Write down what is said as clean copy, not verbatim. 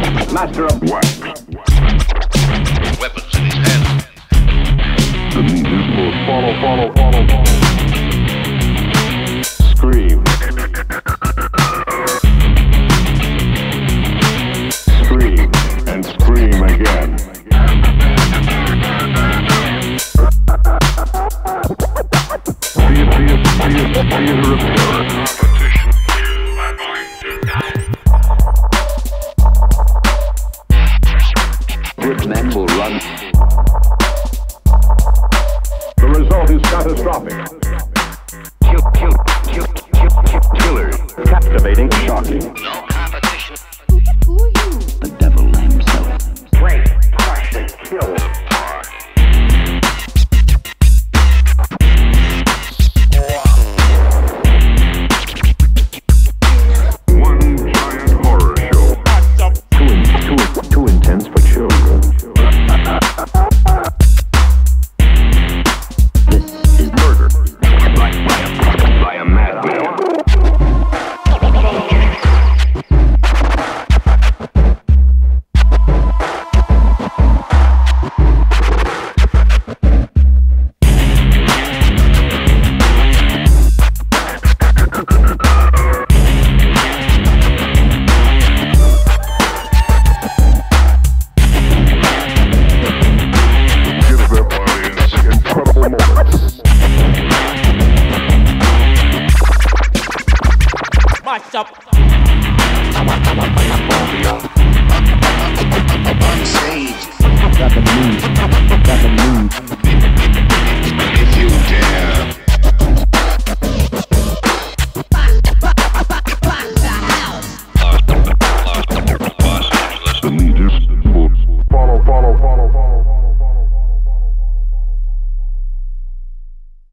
Master of wax. Weapons in his hands. The meat is for follow. Scream. Scream and scream again. Theater of terror. Good men will run. The result is catastrophic. Killer. Captivating. Shocking.